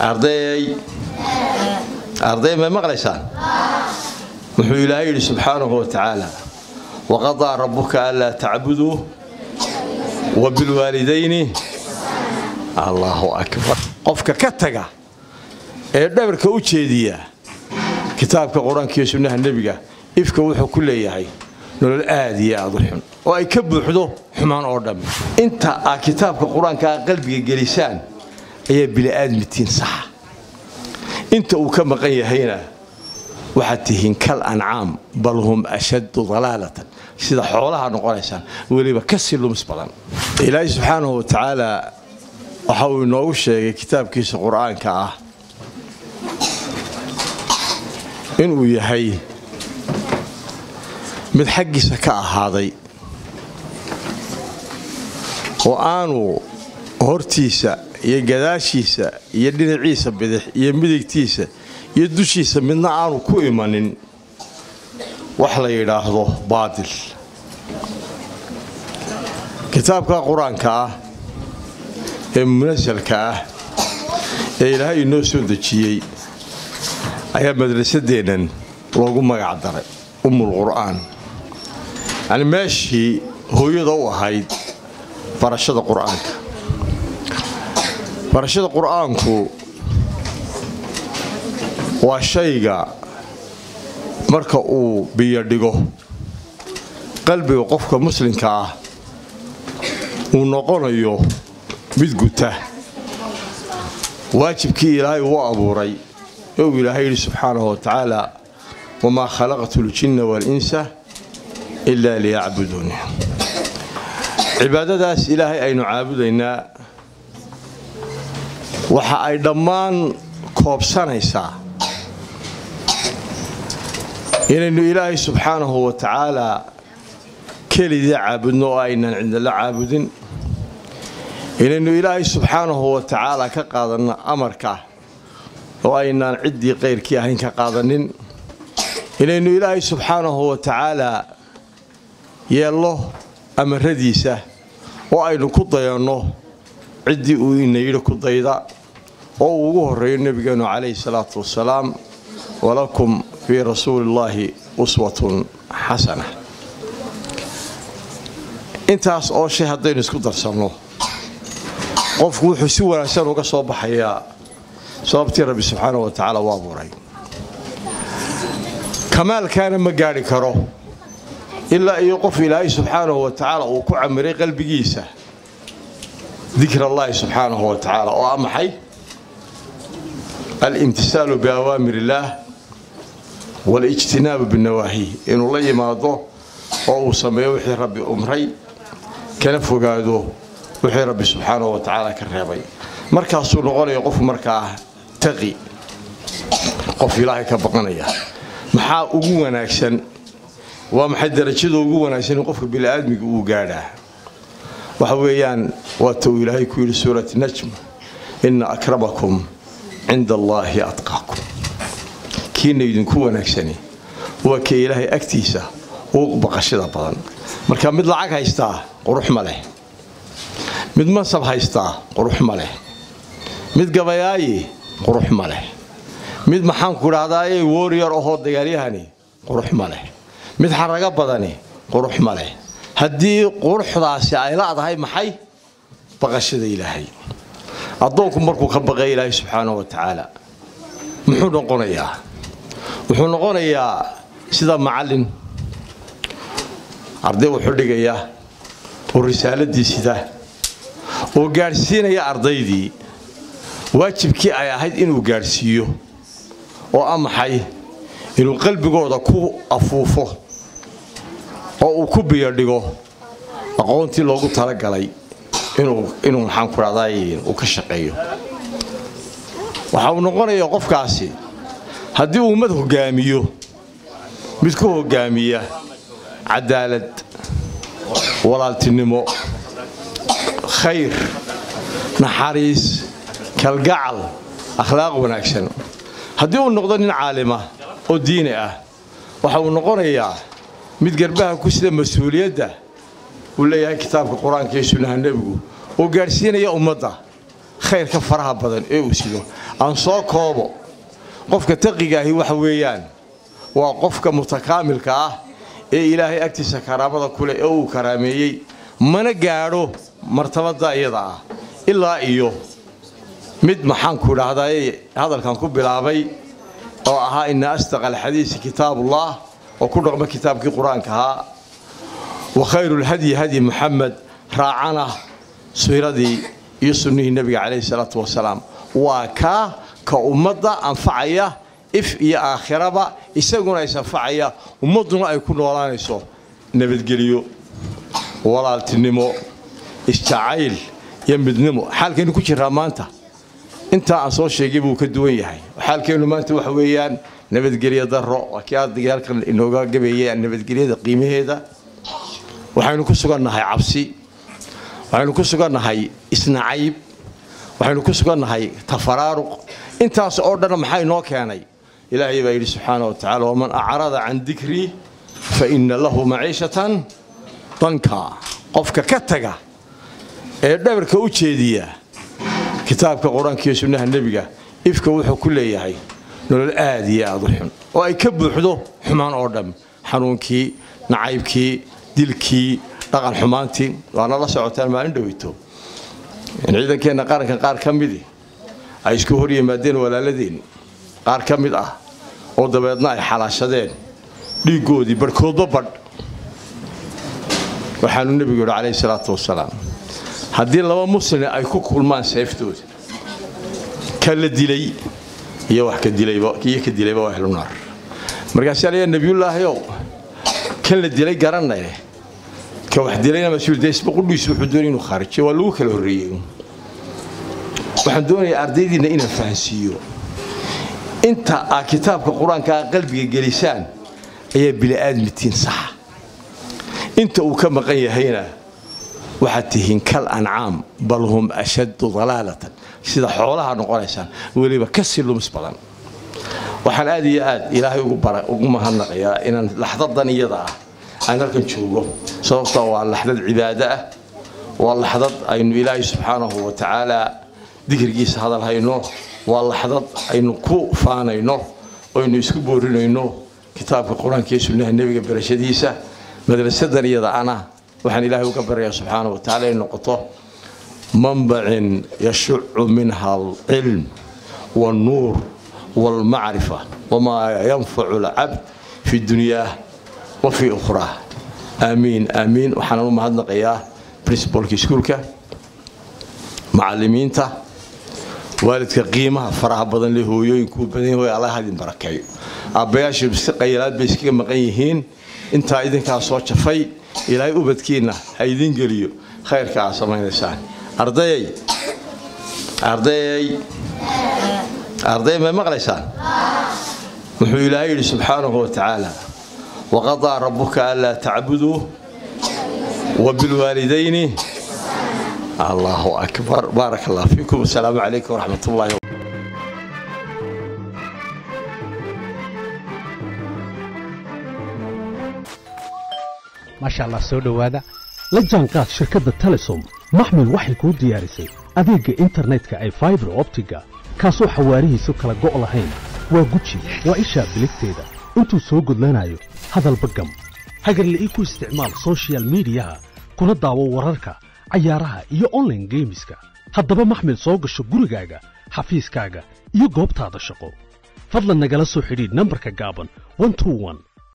أرضي ما مغلسان وحو إلهي سبحانه وتعالى وقضى ربك ألا تعبدوا وبالوالدين الله أكبر قفك كتغا دبرك u jeediya kitaabka quraanka iyo sunnaha nabiga ifka wuxuu ku leeyahay nolol aad iyo aad u xun oo ay ka buuxdo xumaan oo dhan inta kitaabka quraanka qalbiga gelisaan ayaa bini'aadmitiin sax inta uu ka maqan yahayna waxa tihiin kal an'aam bal hum ashad dalalatan sida xoolaha noqonaysan waliba ka silumis badan ilaahay subhanahu wa ta'ala waxa uu inoo sheegay kitaabkiisa quraanka inuu yahay mid xaqiisa ka ahaaday oo aanu hortiisa iyo gadaashiisa iyo dhinaciisa bidix iyo midigtiisa iyo dushiisa midna aanu ku imanin wax la yiraahdo baadil kitaabka quraanka ee munassalka ee Ilaahay inoo soo dejiyay ayaa madrasadeenan loogu magac daray Ummul Qur'aan yani meeshii hooyada u ahayd barashada quraanka barashada quraanku waa shayga marka uu biyo dhigo qalbiga qofka muslimka uu noqonayo mid guta waajibkii Ilaahay uu abuuray إلهي سبحانه وتعالى وما خلقت الجن والإنس إلا ليعبدون عبادة إلهي أي نعابدنا وحا أي ضمان كوبسانيسا إن إلهي سبحانه وتعالى كل ذي عابدنا أين عند الله عابدين إن إلهي سبحانه وتعالى كقادنا أمركه وأين عدي غير كياهين كقادنين إنه إلهي سبحانه وتعالى يالله أمر رديسة وأين كضيانه عدي وإن يلك الضيضاء ووهر النبي عليه الصلاة والسلام ولكم في رسول الله أسوة حسنة انتاس أو شيء هدين اسكدر سمنه قفوا حسوا لسانه كصوب حياة صابتي ربي سبحانه وتعالى وابوري كمال كان مقاري كرو إلا أن يقف إلهي سبحانه وتعالى وكعمري قلبي جيسة ذكر الله سبحانه وتعالى وأمحي الامتثال بأوامر الله والاجتناب بالنواهي إن الله يماضه أو سمي وحي ربي أمري كنفه قادوه وحي ربي سبحانه وتعالى كالربي مركز نقول يقف مركز تقي قف إلهي كبقنية محا ugu wanaagsan waa maxay darajada ugu wanaagsan qofka bil aadmiga uu gaadhaa waxa weeyaan waa tuu Ilaahay ku yiri suurati najm inna akramakum inda Allahi atqakum kiina idinku wanaagsani waa ka Ilaahay agtiisa oo baqashada badan marka mid lacag haysta qurux ma leh mid masab haysta qurux ma leh mid gabayaayi qurux ma leh mid maxaan ku raadayay warrior oo dagaalyahani qurux ma leh mid xaraga badani qurux ma leh hadii quruxdaasi ay laadahay maxay baqashada Ilaahay adoonku markuu ka baqay Ilaahay subhanahu wa ta'ala wuxuu noqonayaa sida macallin arday wuxuu dhigayaa oo risaaladiisa oo gaarsiinaya ardaydii waajibkii ay ahayd inuu gaarsiiyo oo amaxay inuu qalbigooda ku afuufo oo uu ku biyo dhigo aqoontii loogu tala galay inuu maxaan ku raadayay uu ka shaqeeyo waxa uu noqonayaa qofkaasi haddii uu mad hogaamiyo mid ku hogaamiya cadaalad walaaltinimo khayr naxariis kalgacal akhlaaq wanaagsan haddii uu noqdo nin caalima oo diini ah waxa uu noqonayaa mid garbaha ku sida mas'uuliyadda uu leeyahay kitaabka quraanka iyo sunnaha nabigu oo gaarsiinaya ummadda خير كفرها بدن وسيدو أن soo koobo qofka taqiga ahi waxa weeyaan waa qofka mutakaamilka ah ee Ilaahay agtiisa karaamada kule ee uu karaameeyay mana gaaro martabada iyada ah ilaa iyo mid maxaan ku raahday hadalkan ku bilaabay oo ahaa in astaqal hadiis kitaabullah oo ku dhaqma kitaabkii quraanka ahaa wa khayrul hadi hadi Muhammad raacana siiradii iyo sunnihii nabiga kaleey salaatu wasalaam waa ka ummadda anfacaya if iyo aakhiraba isaguna ay anfacaya ummaduna ay ku noolaanayso nabadgeliyo walaaltinimo isjacayl iyo midnimo xalkeenu ku jira maanta inta aan soo sheegay buu ka duwan yahay xalkeenu maanta waxa weeyaan nabadgeliyo daro wakiyaad dagaalkan inooga gabeeyay nabadgeliyada qiimaheeda waxaynu ku sugannahay cabsi waxaynu ku sugannahay isnaacayb waxaynu ku sugannahay tafaraaruq intaas oo dhan maxay noo keenay ilaahay baa yiri subhanahu wa ta'ala wa man a'rada an dhikri fa inna lahu ma'ishatan danka qofka ka taga ee dhabarka u jeediya kitaabka quraanka iyo sunnaha nabiga ifka wuxuu ku leeyahay nolol aad iyo aad u xun oo ay ka buuxdo xumaan oo dhan xanuunkii nacaybkii dilkii dhaqan xumaantii waana la socotaan maalin dhaweyto in ciidankeena qaranka qaar ka mid ay isku hor yimaadeen walaaladeen qaar ka mid ah oo dabeedna ay xalaashadeen dhiigoodii barkoodba badh waxaanu nabiga kaleey salaatu wasalaam haddii laba muslim ay ku kulmaan seeftooda kala dilay iyo wax ka dilayba waa ahlu naar markaas ayaa nabiyullaahi kala dilay garanay ka wax dilayna mas'uul deesba qudhiis wuxuu doonay inuu kharijiyo waa lagu kala horeeyay waxaan doonayaa ardaydiina inaan fahansiiyo inta kitaabka quraanka qalbiga gelisaan ayaa bini'aadmitiin sax inta uu ka maqan yahayna waxa tihiin kal an'aam bal hum ashaddu dalalatan sida xoolaha noqonaysaan waliba ka silums badan waxaan aad iyo aad ilaahay ugu mahadnaqayaa inaan laxdadan iyada ah aan halkan joogo sababtoo waa laxdad cibaado ah waa laxdad aynu ilaahay subhanahu wa ta'ala dhikrigiisa hadal hayno waa laxdad aynu ku faanayno oo aynu isku boorinayno kitaabka quraanka iyo sunnaha nabiga barashadiisa madrasadan iyada ana waxaan ilaahay uga baryaa subhanahu wa ta'ala inuu noqoto manba'in yash'u minha al-ilm wan-nur wal-ma'rifa wama yanfa'u al-'abd fi dunya wa fi ukhra amin amin waxaan u mahadnaqayaa principalka iskuulka macallimiinta waalidka qiimaha faraha badan leh hooyooyinku badan way Allah hadin barakeeyo abayaashu si qaylaad bay iskaga maqan yihiin inta idinka soo jafay ilaahay ubadkiina ha idin geliyo khayrka samaynaysan arday ma maqlaysaan wuxuu ilaahay yiri subhanahu wa ta'ala وقضى ربك ألا تعبدوا وبالوالدين الله أكبر بارك الله فيكم والسلام عليكم ورحمة الله ما شاء الله سودو هذا لجانكات شركة تلسوم محمل وحي كود ديارسي أذيق إنترنت كأي فايبر أوبتيكا كاسو حواريه سكرة قوء لهين وقوتشي وإيشا بلكتيدا انتو سوقود لنايو هذا البقم هاجر اللي إيكو استعمال سوشيال ميديا كنا داو وراركا عيارها إيو أونلاين جيميسكا هادبا محمل سوق الشقوريقاقا حفيزكاقا إيو قوبتا هذا الشقو فضلا نقل سو حديد نمبركا قابن 121